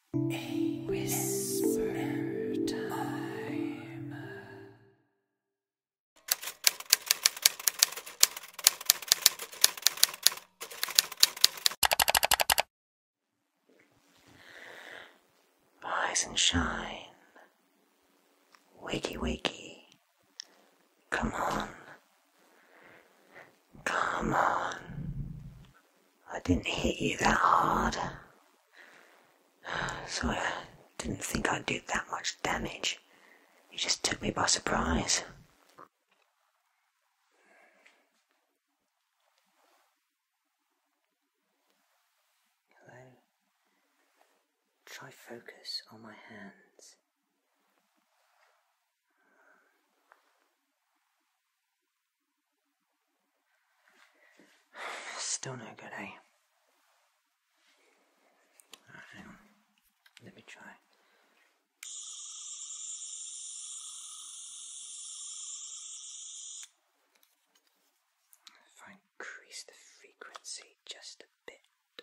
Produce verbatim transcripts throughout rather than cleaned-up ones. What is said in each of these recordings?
A whisper time. Rise and shine. Wakey, wakey. Come on. Come on. I didn't hit you that hard. So I didn't think I'd do that much damage. You just took me by surprise. Hello. Try focus on my hands. Still no good, eh? Alright, hang on. Let me try. If I increase the frequency just a bit.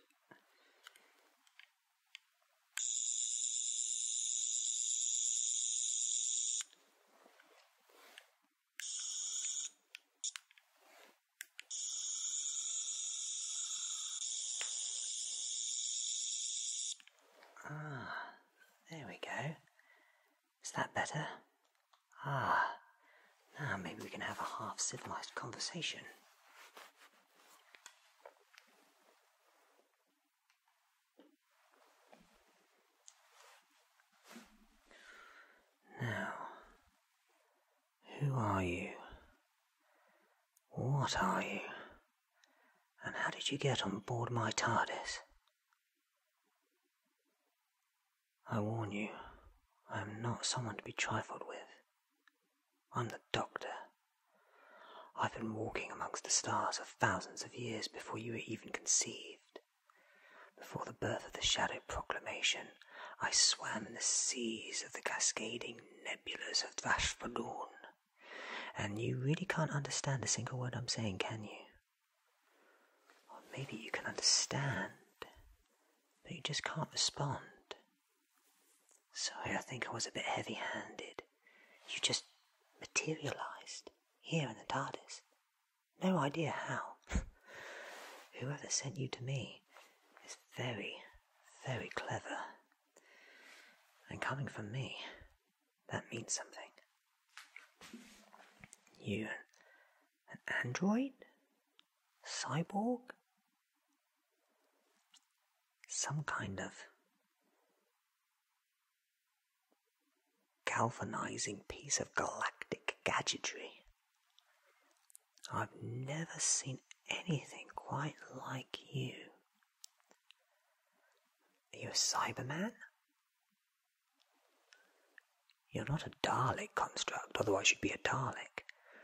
Ah, there we go. Is that better? Ah, now maybe we can have a half-civilized conversation. Now, who are you? What are you? And how did you get on board my TARDIS? I warn you, I am not someone to be trifled with. I'm the Doctor. I've been walking amongst the stars for thousands of years before you were even conceived. Before the birth of the Shadow Proclamation, I swam in the seas of the cascading nebulas of Vashpadorn. And you really can't understand a single word I'm saying, can you? Or maybe you can understand, but you just can't respond. Sorry, I think I was a bit heavy-handed. You just materialised here in the TARDIS. No idea how. Whoever sent you to me is very, very clever. And coming from me, that means something. You, an android? Cyborg? Some kind of galvanizing piece of galactic gadgetry. I've never seen anything quite like you. Are you a Cyberman? You're not a Dalek construct, otherwise you'd be a Dalek.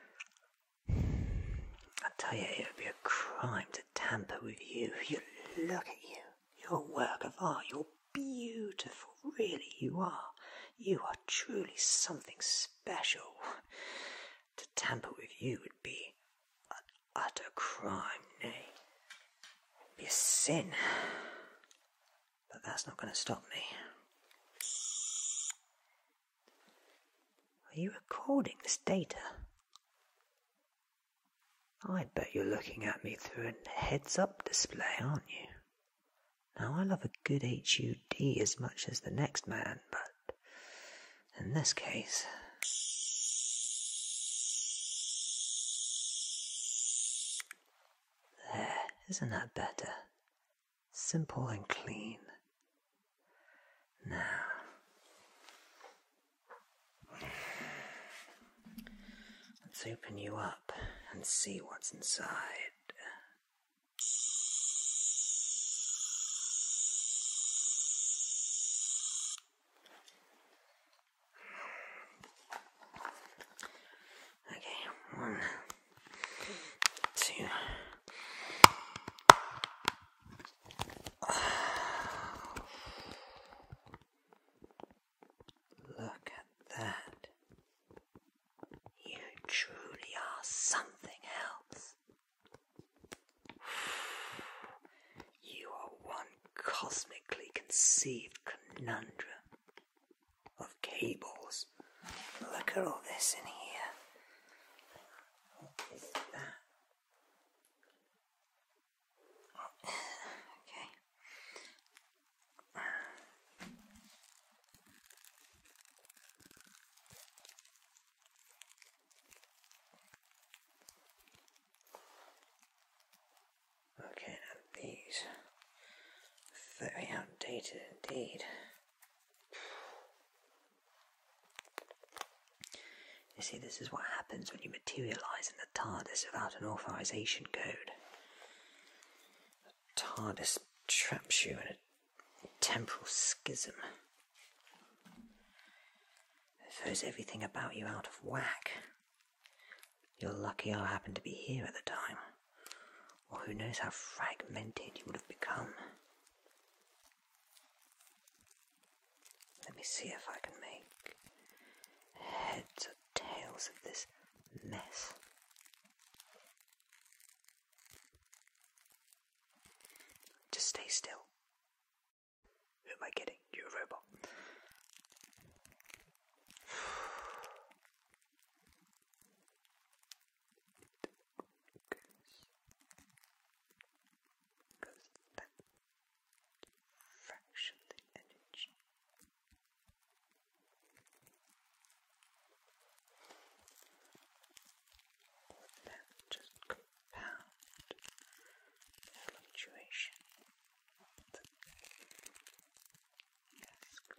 I tell you, it would be a crime to tamper with you. You look at you. You're a work of art. You're beautiful. Really, you are. You are truly something special. To tamper with you would be an utter crime, nay, it would be a sin. But that's not going to stop me. Are you recording this data? I bet you're looking at me through a heads-up display, aren't you? Now, I love a good H U D as much as the next man, but in this case... There, isn't that better? Simple and clean. Now... let's open you up and see what's inside. Okay, one, two. Look at that. You truly are something else. You are one cosmically conceived conundrum of cables. Look at all this in here. What is that? Okay. Okay, now these very outdated indeed. You see, this is what happens when you materialise in the TARDIS without an authorization code. The TARDIS traps you in a temporal schism. It throws everything about you out of whack. You're lucky I happened to be here at the time, or who knows how fragmented you would have become. Let me see if I can make heads or tails of this mess. Just stay still. Who am I kidding? You're a robot. Because that fraction of the energy. That just compound the fluctuation of the gas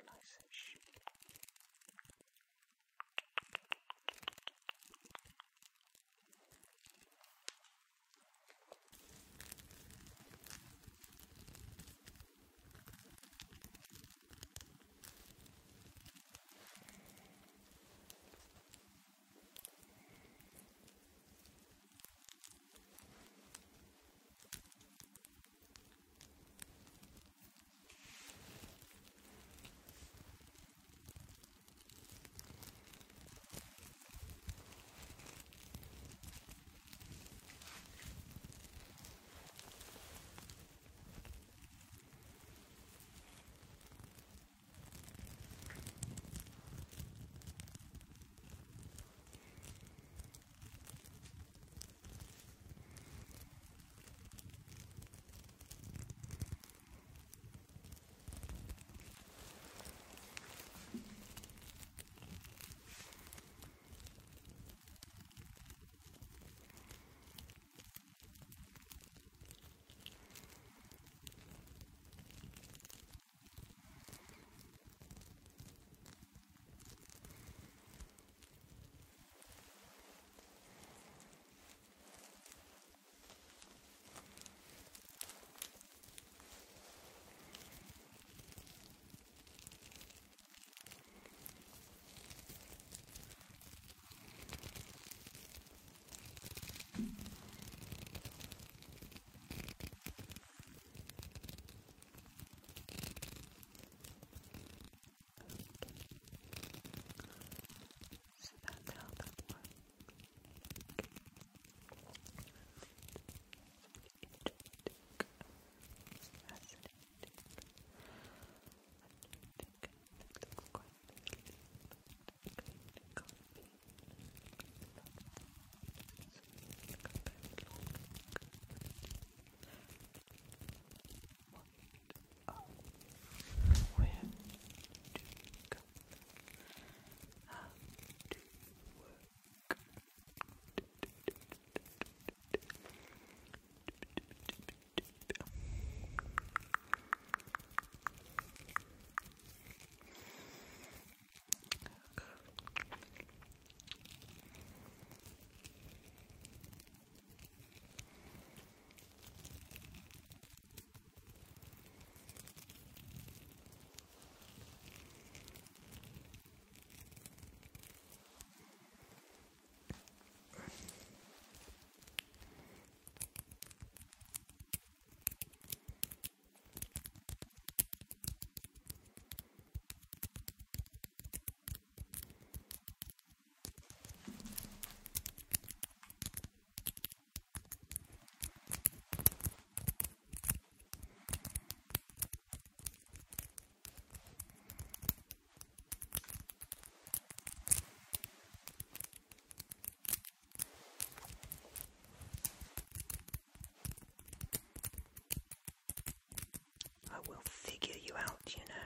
out, you know.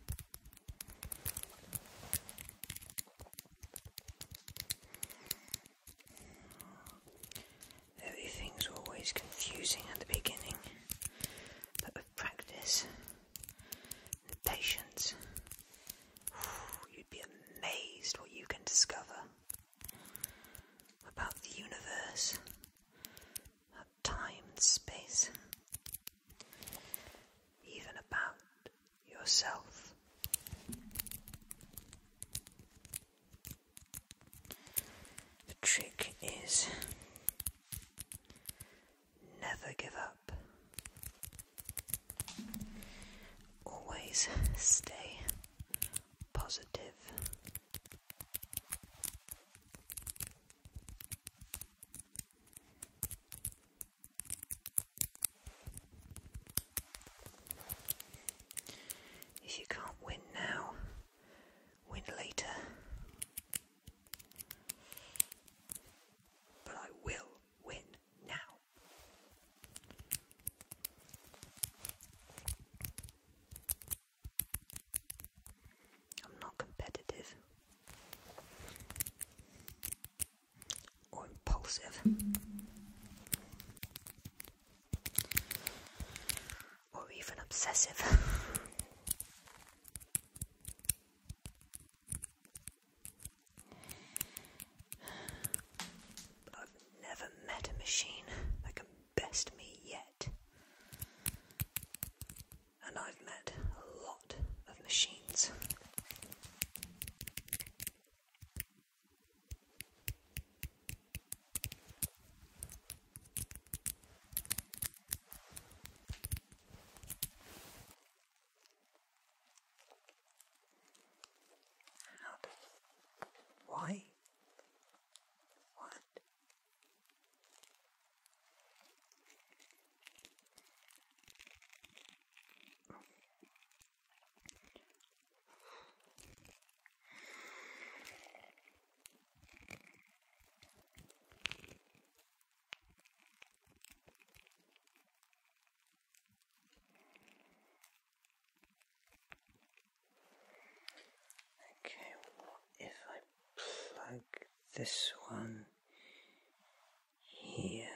Everything's always confusing at the beginning, but with practice and patience, you'd be amazed what you can discover about the universe, about time and space, even about yourself. The trick is never give up. Always stay positive. If you can't win now, win later. But I will win now. I'm not competitive or impulsive or even obsessive. I've never met a machine that can best me yet. And I've met a lot of machines. How do... Why? What? Okay, what if I plug this one here?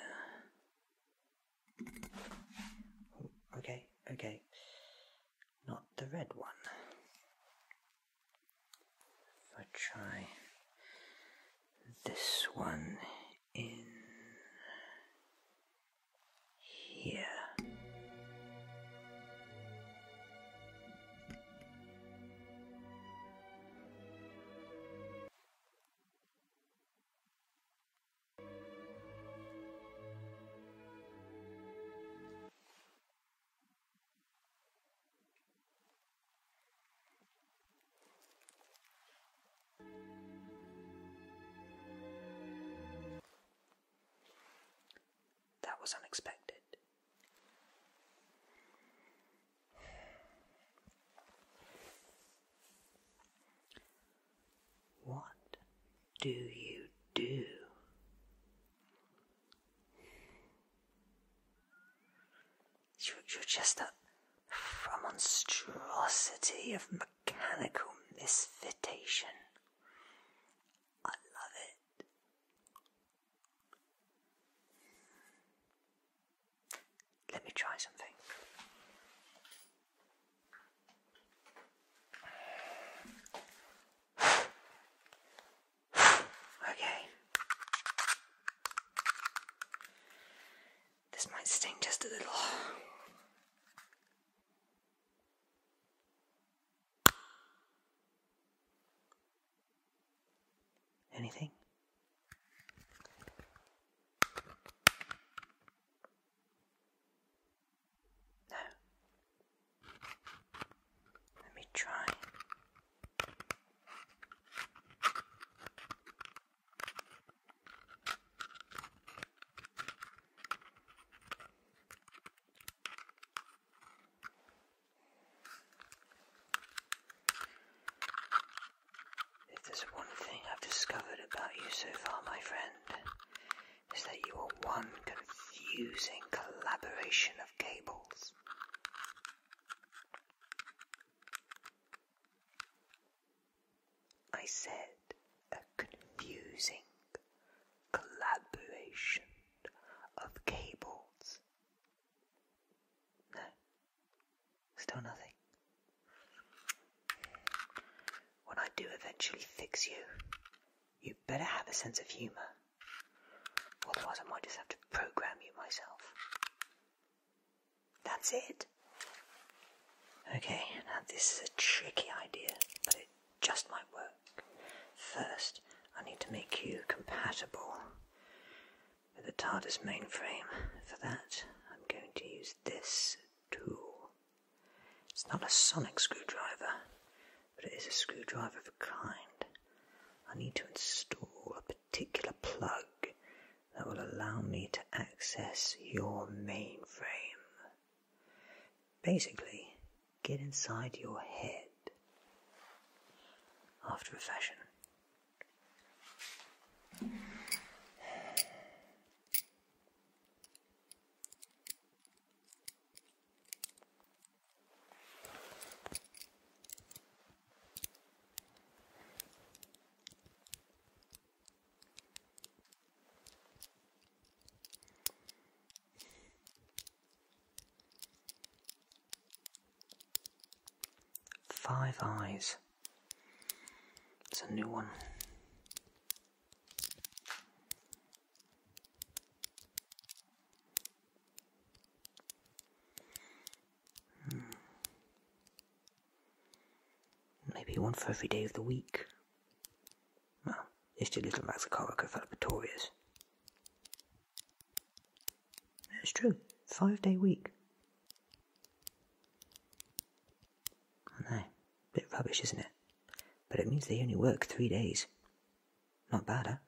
Okay, okay. Not the red one. If I try this one in here. That was unexpected. What do you do? You're, you're just a, a monstrosity of mechanical misfitation. I love it. Let me try something. Okay. This might sting just a little. Anything? No. Let me try. said, a confusing collaboration of cables. No, still nothing. When I do eventually fix you, you better have a sense of humour. Otherwise I might just have to program you myself. That's it. Okay, now this is a tricky idea, but it just might work. First, I need to make you compatible with the TARDIS mainframe. For that, I'm going to use this tool. It's not a sonic screwdriver, but it is a screwdriver of a kind. I need to install a particular plug that will allow me to access your mainframe. Basically, get inside your head after a fashion. Five eyes. It's a new one. Hmm. Maybe one for every day of the week. Well, it's just little Max Calibrated. It's true. Five day week. I know. Bit rubbish, isn't it? But it means they only work three days. Not bad, huh?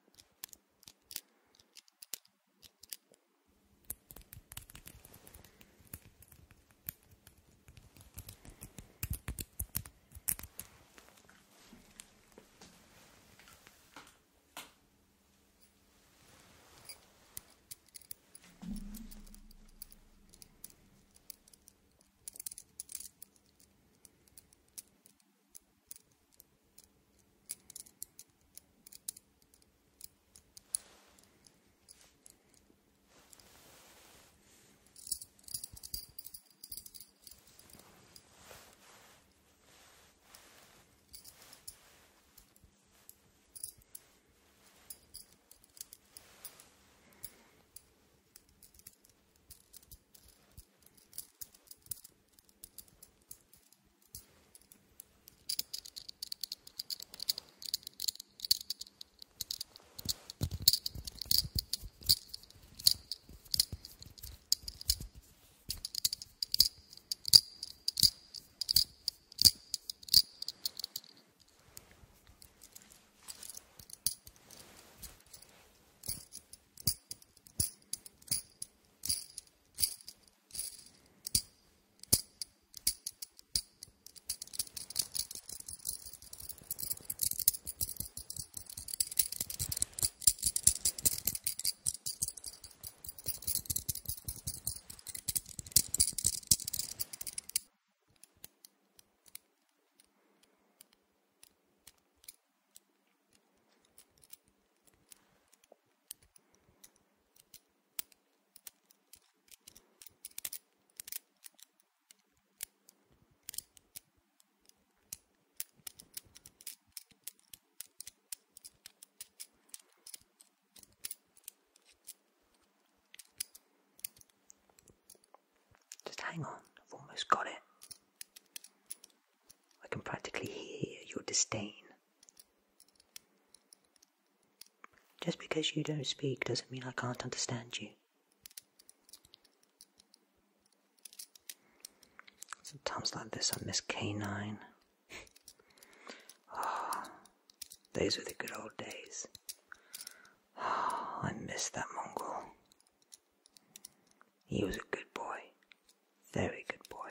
Hang on, I've almost got it. I can practically hear your disdain. Just because you don't speak doesn't mean I can't understand you. Sometimes like this I miss K nine. Oh, those were the good old days. Oh, I miss that mongrel. He was a good boy. Very good boy.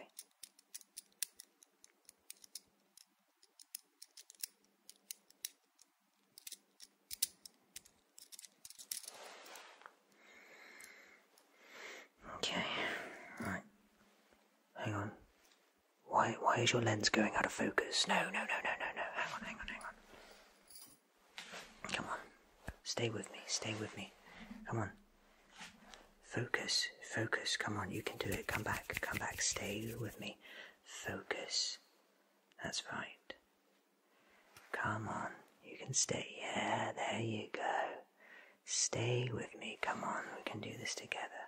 Okay, right. Hang on. Why why is your lens going out of focus? No, no, no, no, no, no. Hang on, hang on, hang on. Stay with me, stay with me. Come on. Focus, focus, come on, you can do it. Come back, come back, stay with me. Focus. That's right. Come on, you can stay. Yeah, there you go. Stay with me, come on, we can do this together.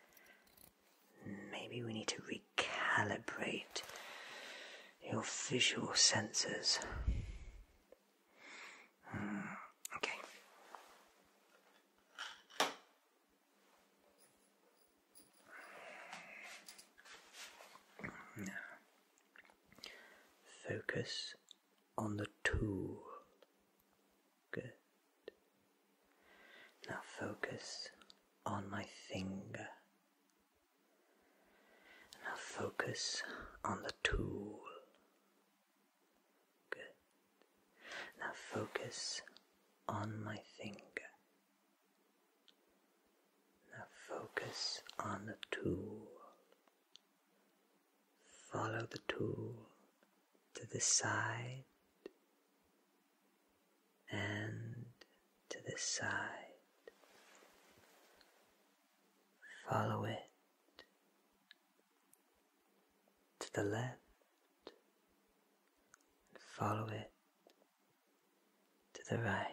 Maybe we need to recalibrate your visual sensors. Hmm, okay. Now, focus on the tool. Good. Now focus on my finger. Now focus on the tool. Good. Now focus on my finger. Now focus on the tool. Follow the tool to the side and to the side. Follow it to the left, and follow it to the right.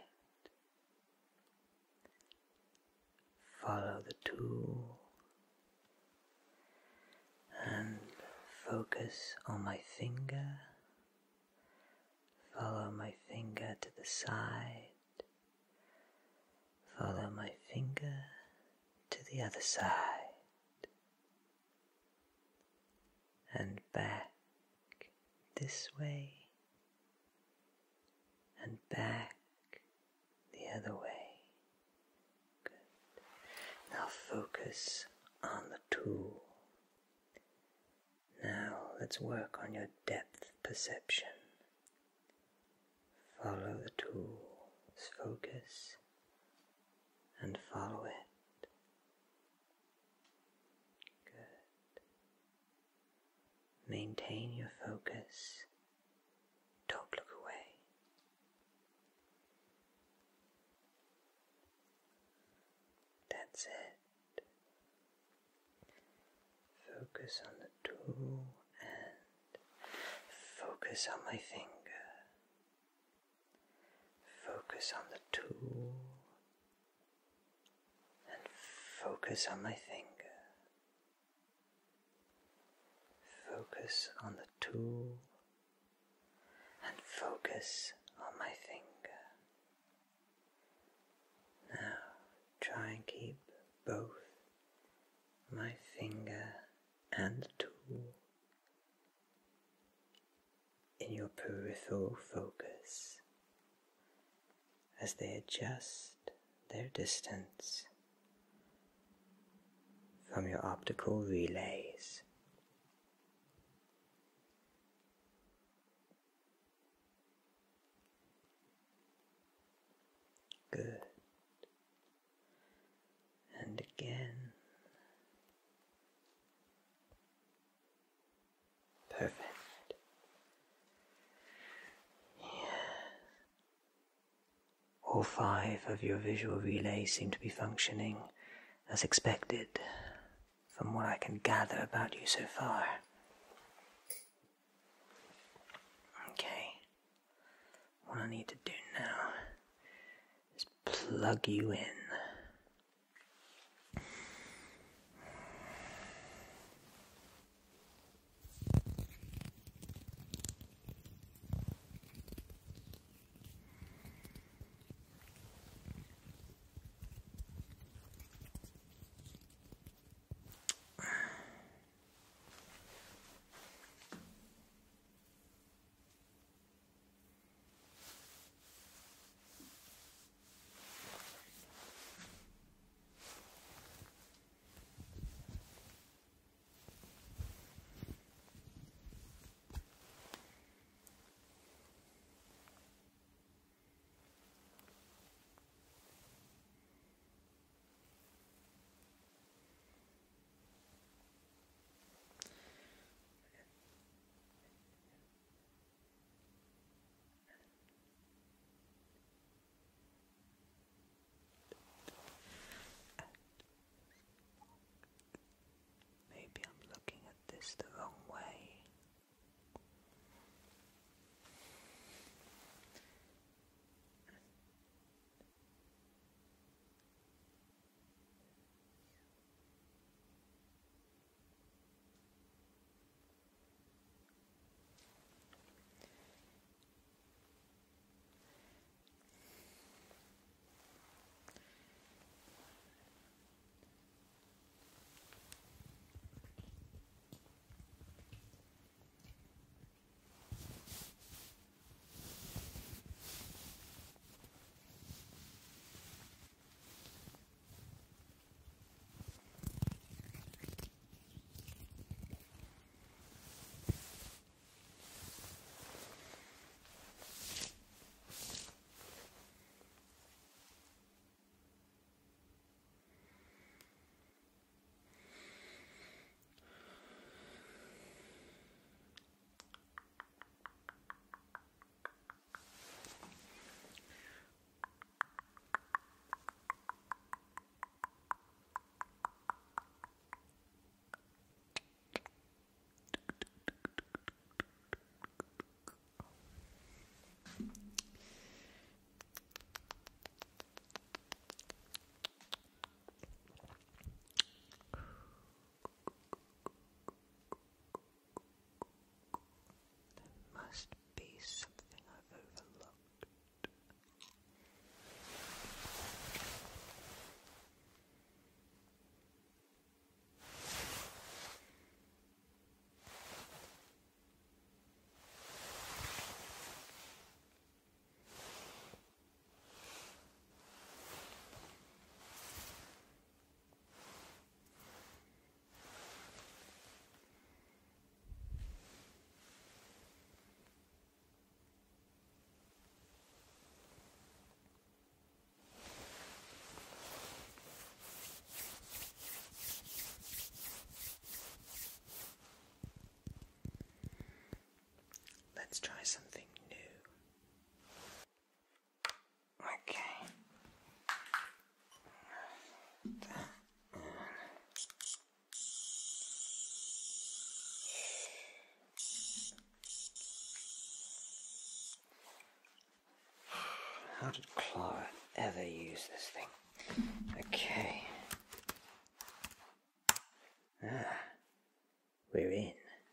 Follow the tool and focus on my finger. Follow my finger to the side. Follow my finger to the other side. And back this way. And back the other way. Good. Now focus on the tool. Now let's work on your depth perception. Follow the tool's focus and follow it. Good. Maintain your focus. Don't look away. That's it. Focus on the tool and focus on my finger. Focus on the tool and focus on my finger. Focus on the tool and focus on my finger. Now try and keep both my finger and the tool in your peripheral focus as they adjust their distance from your optical relays. Good. And again. Perfect. All five of your visual relays seem to be functioning as expected, from what I can gather about you so far. Okay, what I need to do now is plug you in. let's try something new. Okay. That. How did Clara ever use this thing? Okay. Ah, we're in.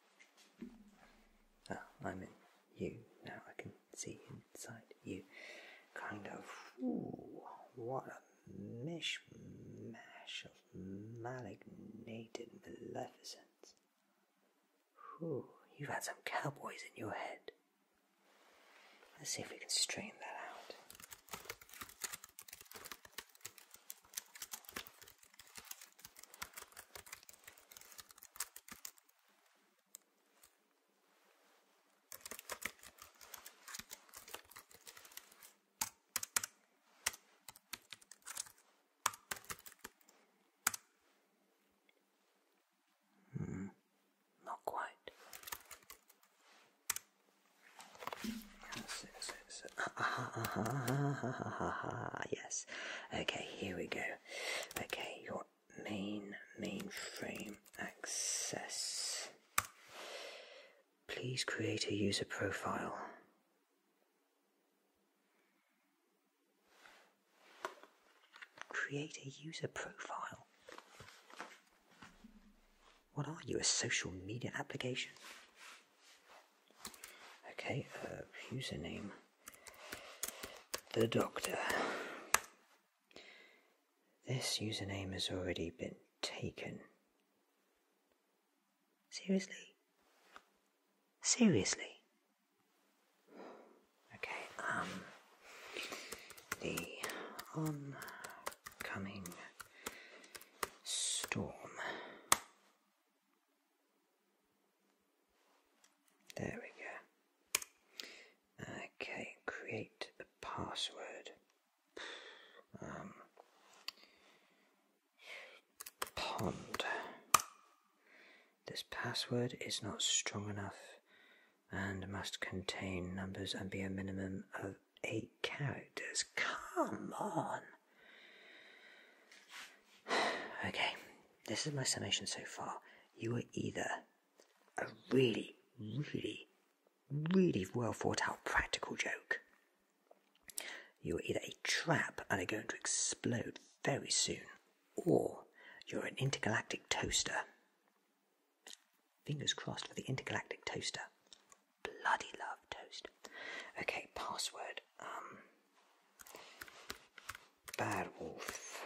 Oh, I'm in you. Now I can see inside you. Kind of. Ooh, what a mishmash of malignated maleficence. Ooh, you've had some cowboys in your head. Let's see if we can straighten that out. Hmm, not quite. Yes. Okay, here we go. Okay, your main mainframe access. Please create a user profile. Create a user profile? What are you, a social media application? Okay, uh, username. The Doctor. This username has already been taken. Seriously? Seriously? Okay, um, the oncoming storm. There we go. Okay, create a password. Um, pond. This password is not strong enough and must contain numbers and be a minimum of eight characters. Come on. Okay, this is my summation so far. You are either a really, really, really well thought out practical joke. You are either a trap and are going to explode very soon, or you're an intergalactic toaster. Fingers crossed for the intergalactic toaster. Bloody love toast. Okay, password. Um, Bad Wolf.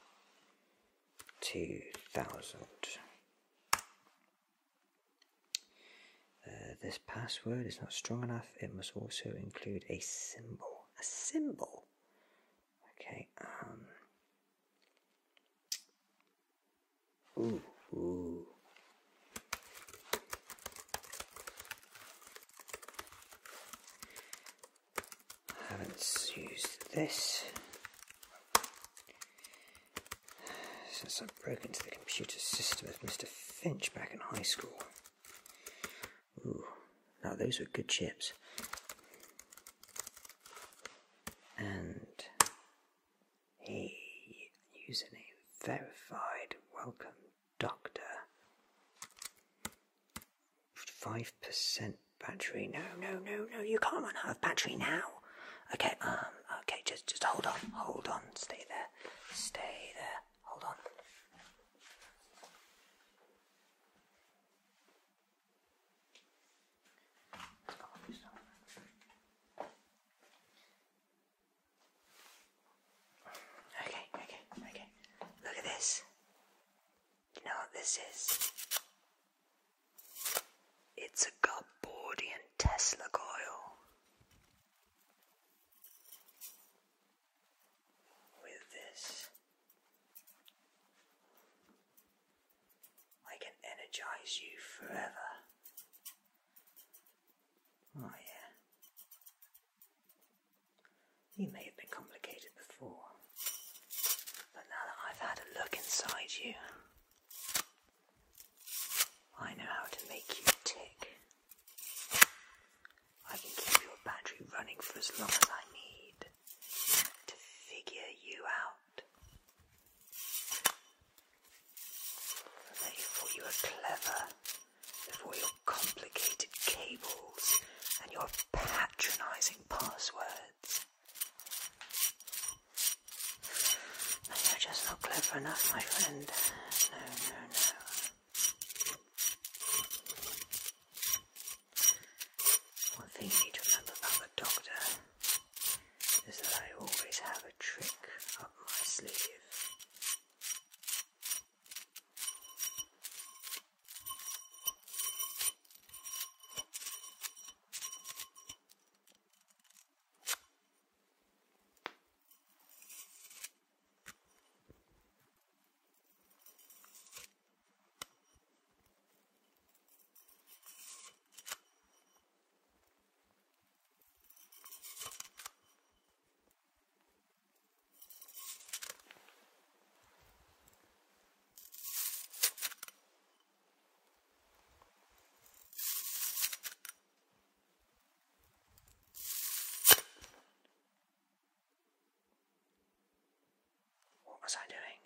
Two thousand. Uh, this password is not strong enough. It must also include a symbol. A symbol. Okay. Um. Ooh. Ooh. I haven't used this since I broke into the computer system of Mister Finch back in high school. Ooh, now those were good chips. And hey, username verified. Welcome, Doctor. Five percent battery. No, no, no, no. You can't run out of battery now. Okay, um, okay, just, just hold on, hold on, stay there, stay there, hold on. Okay, okay, okay, look at this. Do you know what this is? It's a Gobbordian Tesla coil. I can energize you forever. Oh yeah. You may have been complicated before, but now that I've had a look inside you, I know how to make you tick. as long as I need to figure you out. That you thought you were clever before your complicated cables and your patronising passwords. No, you're just not clever enough, my friend. No, no, no. One thing you need to remember about the Doctor is that I always have a trick up my sleeve. What was I doing?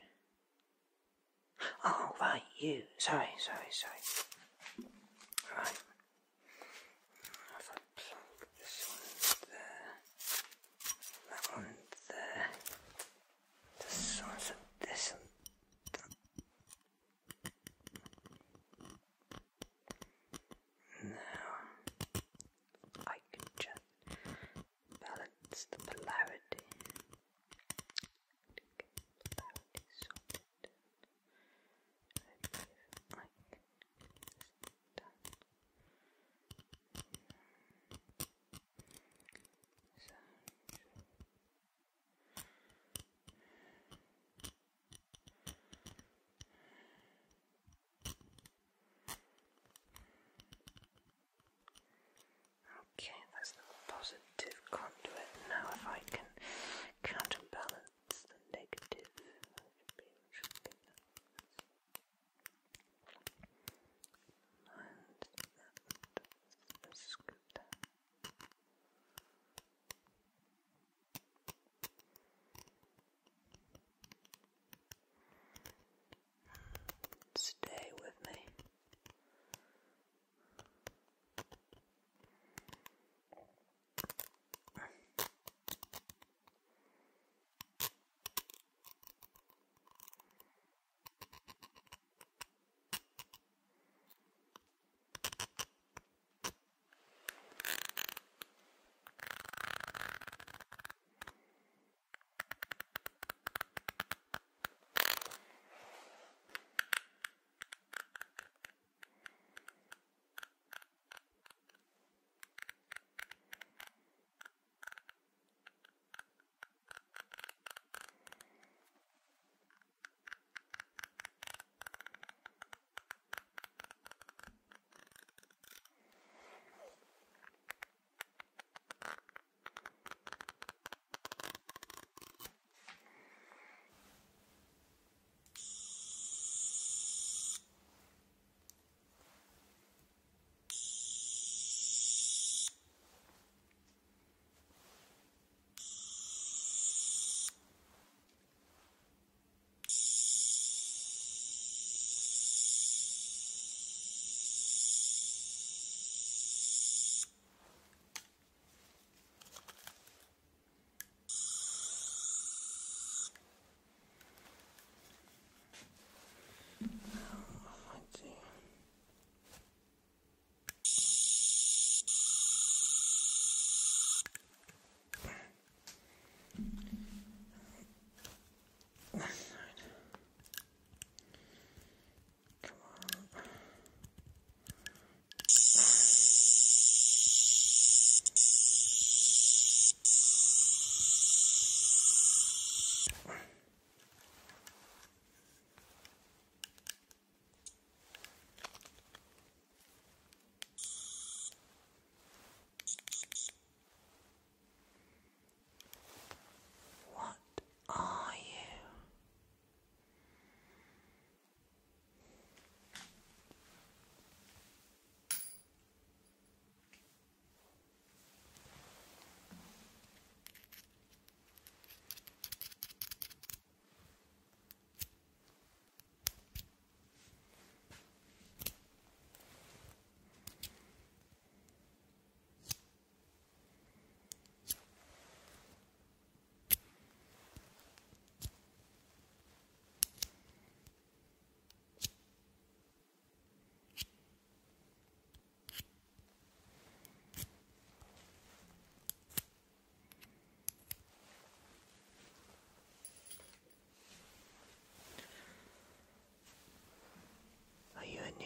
Oh, right, you. Sorry, sorry, sorry. Right. If I plug this one there, that one there, the source of this and that. Now, I can just balance the polarity. Polarity sorted.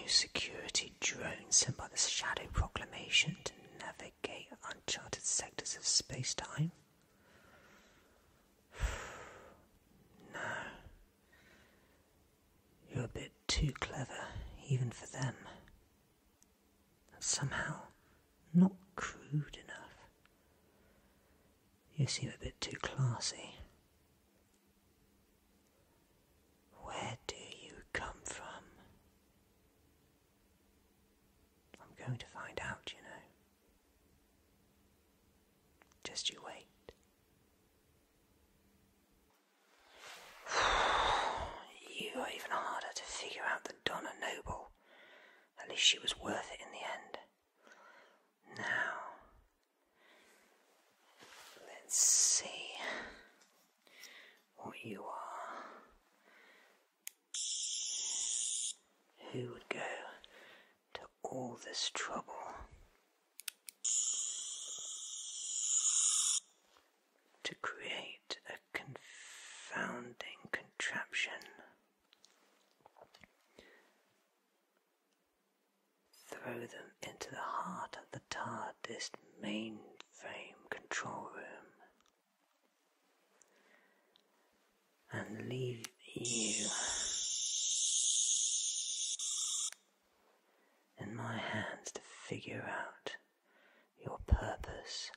security drone sent by the Shadow Proclamation to navigate uncharted sectors of space-time? No. You're a bit too clever, even for them. And somehow, not crude enough. You seem a bit too classy. Where do you come from? I'm going to find out, you know. Just you wait. You are even harder to figure out than Donna Noble. At least she was worth it in the end. Now, let's see what you are. Who would go to all this trouble to create a confounding contraption? Throw them into the heart of the TARDIS mainframe control room and leave you in my hands to figure out your purpose.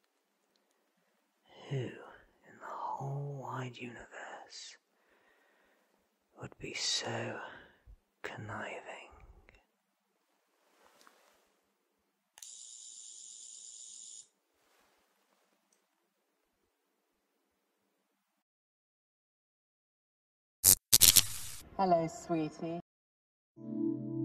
Who in the whole wide universe would be so conniving? Hello, sweetie.